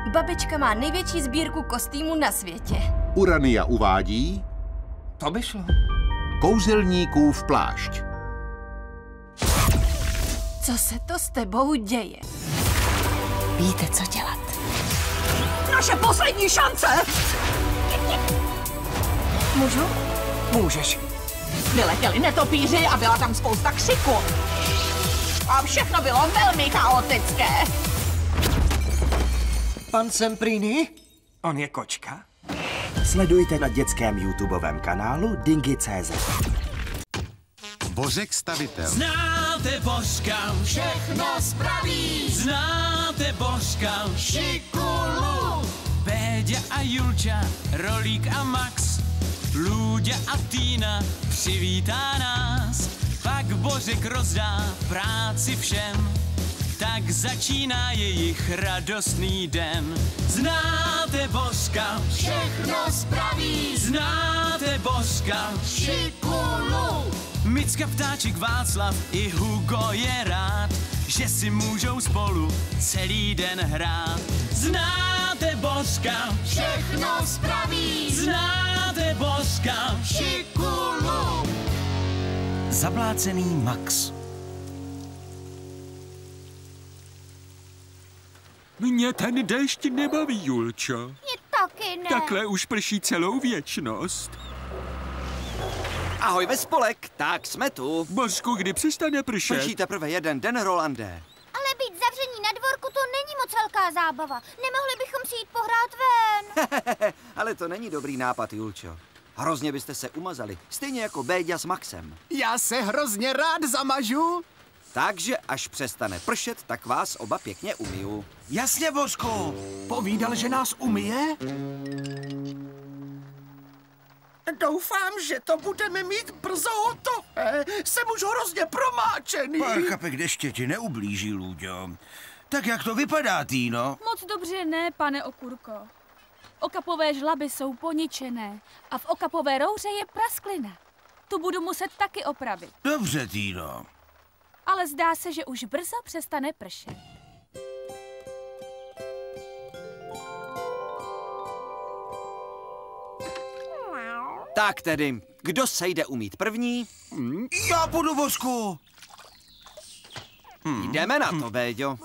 Babička má největší sbírku kostýmů na světě. Urania uvádí... To by šlo. Kouzelníkův plášť. Co se to s tebou děje? Víte, co dělat. Naše poslední šance! Můžu? Můžeš. Vyletěli netopíři a byla tam spousta křiku. A všechno bylo velmi chaotické. Pan Semprini? On je kočka? Sledujte na dětském YouTubeovém kanálu Dingy.cz. Bořek stavitel. Znáte Božka, Všechno spraví znáte Božka, Šikulu. Péďa a Julča, Rolík a Max, Lůďa a Týna přivítá nás. Pak Božek rozdá práci všem, tak začíná jejich radostný den. Znáte Božka, Všechno spraví znáte Božka, Šikulu. Micka, Ptáček, Václav i Hugo je rád, že si můžou spolu celý den hrát. Znáte Božka, Všechno spraví znáte Božka, Šikulu. Zablácený Max. Mě ten déšť nebaví, Julčo. Mě taky ne. Takhle už prší celou věčnost. Ahoj ve spolek, tak jsme tu. Božku, kdy přestane pršet? Prší teprve jeden den, Rolandé. Ale být zavření na dvorku, to není moc velká zábava. Nemohli bychom si jít pohrát ven. Ale to není dobrý nápad, Julčo. Hrozně byste se umazali, stejně jako Béďa s Maxem. Já se hrozně rád zamažu. Takže až přestane pršet, tak vás oba pěkně umyju. Jasně, Božku. Povídal, že nás umyje? Doufám, že to budeme mít brzo hotové. Jsem už hrozně promáčený. Pár kapek deště ti neublíží, Lůďo. Tak jak to vypadá, Týno? Moc dobře ne, pane Okurko. Okapové žlaby jsou poničené a v okapové rouře je prasklina. Tu budu muset taky opravit. Dobře, Týno. Ale zdá se, že už brzo přestane pršet. Tak tedy, kdo se jde umýt první? Já půjdu, Božku. Jdeme na to, Béďo.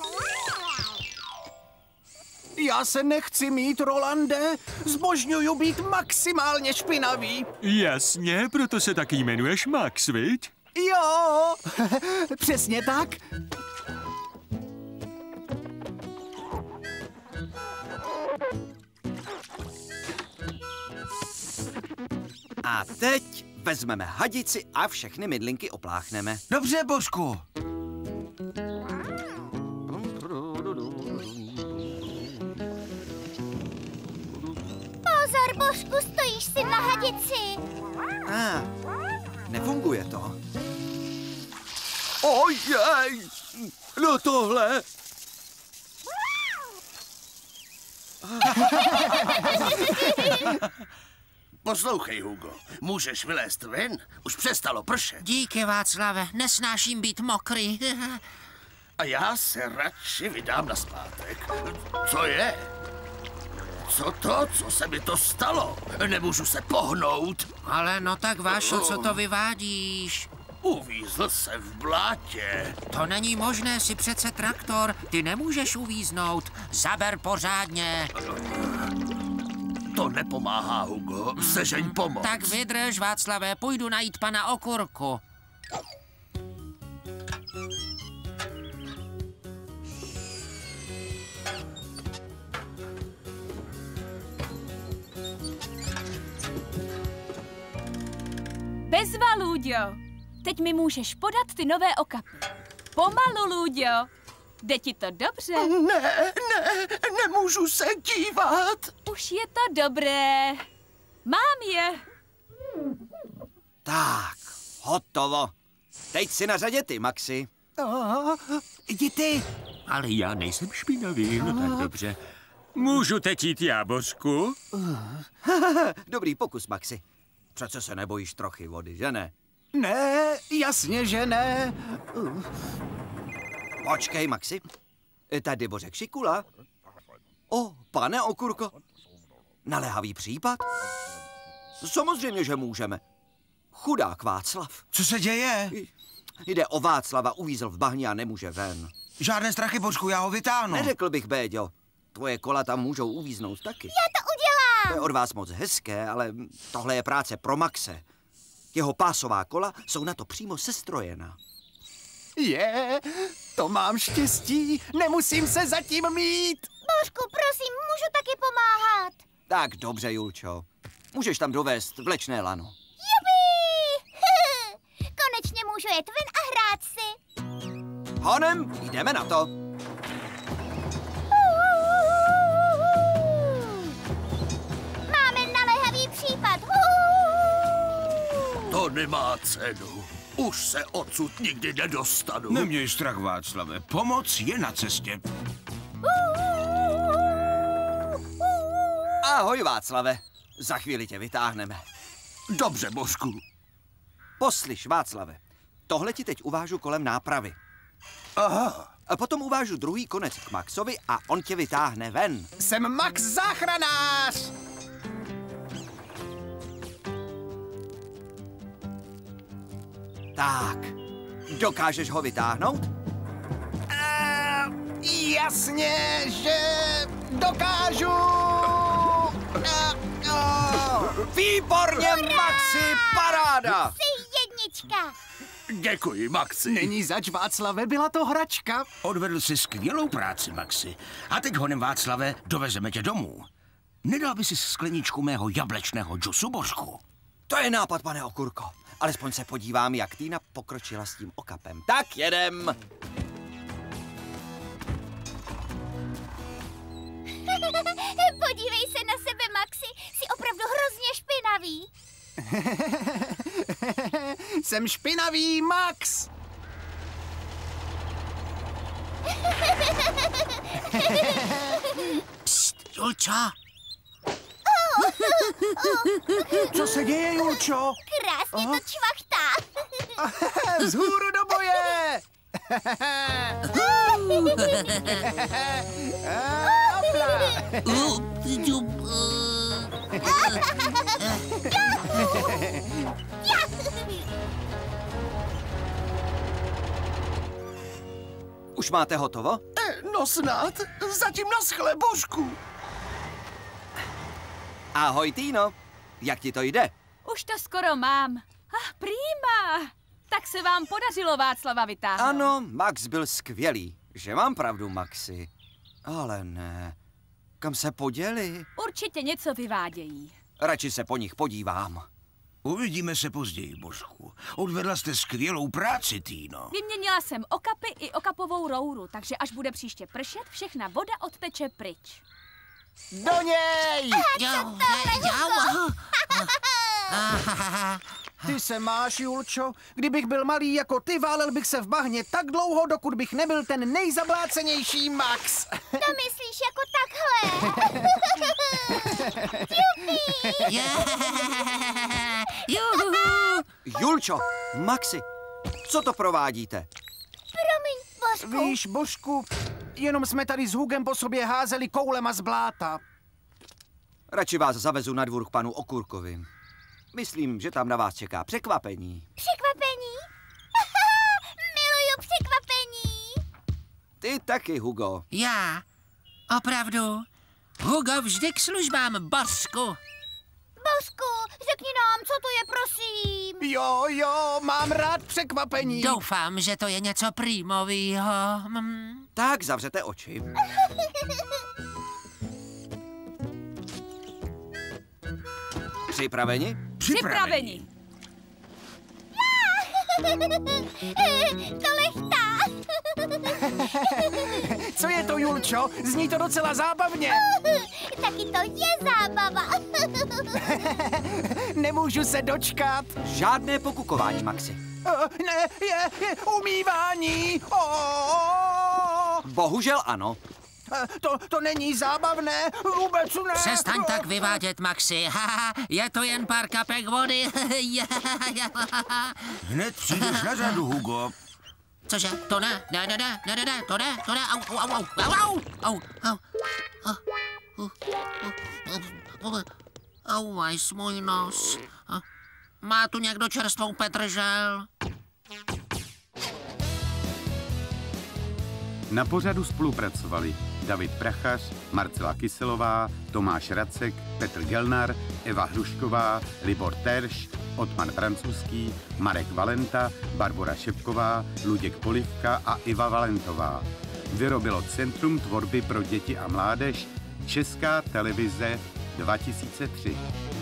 Já se nechci mít, Rolande. Zbožňuju být maximálně špinavý. Jasně, proto se taky jmenuješ Max, viď? Jo, přesně tak. A teď vezmeme hadici a všechny mydlinky opláchneme. Dobře, Božku. Pozor, Božku, stojíš si na hadici. Nefunguje to. Ojej, no tohle. Poslouchej, Hugo, můžeš vylézt ven? Už přestalo pršet. Díky, Václave, nesnáším být mokrý. A já se radši vydám nazpátek. Co je? Co to? Co se mi to stalo? Nemůžu se pohnout. Ale no tak, Vášo, co to vyvádíš? Uvízl jsem v blátě. To není možné, jsi přece traktor. Ty nemůžeš uvíznout. Zaber pořádně. To nepomáhá, Hugo. Sežeň pomoc. Tak vydrž, Václave, půjdu najít pana Okurku. Bezva, Lůďo. Teď mi můžeš podat ty nové okapy. Pomalu, Lůďo. Jde ti to dobře? Ne, nemůžu se dívat. Už je to dobré. Mám je. Tak, hotovo. Teď si na řadě ty, Maxi. Jdi ty. Ale já nejsem špinavý, no tak dobře. Můžu teď jít já, Božku? Dobrý pokus, Maxi. Přece se nebojíš trochy vody, že ne? Ne, jasně, že ne. Počkej, Maxi. Tady Bořek Šikula. Pane Okurko, naléhavý případ? Samozřejmě, že můžeme. Chudák Václav. Co se děje? Jde o Václava, uvízl v bahni a nemůže ven. Žádné strachy, Božku, já ho vytáhnu. Neřekl bych, Béďo. Tvoje kola tam můžou uvíznout taky. Já to udělám! To je od vás moc hezké, ale tohle je práce pro Maxe. Jeho pásová kola jsou na to přímo sestrojena. To mám štěstí, nemusím se zatím mít. Božku, prosím, můžu taky pomáhat. Tak dobře, Julčo. Můžeš tam dovést vlečné lano. Jupi! Konečně můžu jet ven a hrát si. Honem, jdeme na to. Máme naléhavý případ. To nemá cenu. Už se odsud nikdy nedostanu. Neměj strach, Václave. Pomoc je na cestě. Ahoj, Václave. Za chvíli tě vytáhneme. Dobře, Božku. Poslyš, Václave. Tohle ti teď uvážu kolem nápravy. Aha. A potom uvážu druhý konec k Maxovi a on tě vytáhne ven. Jsem Max záchranář. Tak, dokážeš ho vytáhnout? Jasně, že dokážu. Výborně, Maxi, paráda! Jsi jednička. Děkuji, Maxi. Není zač, Václave, byla to hračka. Odvedl si skvělou práci, Maxi. A teď honem, Václave, dovezeme tě domů. Nedal by si skleničku mého jablečného džusu, Božku? To je nápad, pane Okurko. Alespoň se podívám, jak Týna pokročila s tím okapem. Tak jedem. Podívej se na sebe, Maxi. Jsi opravdu hrozně špinavý. Jsem špinavý Max. Psst, Julčo. Co se děje, Julčo? Krásně to čvachtá. Vzhůru do boje! Už máte hotovo? No snad. Zatím naschle, Božku. Ahoj, Týno. Jak ti to jde? Už to skoro mám. Prima! Tak se vám podařilo Václava vytáhnout. Ano, Max byl skvělý. Že mám pravdu, Maxi. Ale ne. Kam se poděli? Určitě něco vyvádějí. Radši se po nich podívám. Uvidíme se později, Božku. Odvedla jste skvělou práci, Týno. Vyměnila jsem okapy i okapovou rouru, takže až bude příště pršet, všechna voda odteče pryč. Do něj! Ty se máš, Julčo. Kdybych byl malý jako ty, válel bych se v bahně tak dlouho, dokud bych nebyl ten nejzablácenější Max. To myslíš jako takhle? Julčo, Maxi, co to provádíte? Promiň, Božku. Víš, Božku, jenom jsme tady s Hugem po sobě házeli koulema z bláta. Radši vás zavezu na dvůr k panu Okurkovi. Myslím, že tam na vás čeká překvapení. Překvapení? Miluju překvapení. Ty taky, Hugo. Já? Opravdu? Hugo vždy k službám, Božku. Božku, řekni nám, co to je, prosím. Jo, mám rád překvapení. Doufám, že to je něco prýmovýho. Tak, zavřete oči. Připraveni? Připraveni. To lechtá. Co je to, Julčo? Zní to docela zábavně. Taky to je zábava. Nemůžu se dočkat. Žádné pokukování, Maxi. Ne, je umývání. Bohužel ano. To není zábavné, vůbec ne. Přestaň tak vyvádět, Maxi. Je to jen pár kapek vody. Hned přijdeš na řadu, Hugo. Cože? To ne, to ne. Au. Auvaj, můj nos. Má tu někdo čerstvou petržel? Na pořadu spolupracovali David Prachař, Marcela Kyselová, Tomáš Racek, Petr Gelnar, Eva Hrušková, Libor Terš, Otmar Francouzský, Marek Valenta, Barbora Šepková, Luděk Polivka a Iva Valentová. Vyrobilo Centrum tvorby pro děti a mládež, Česká televize 2003.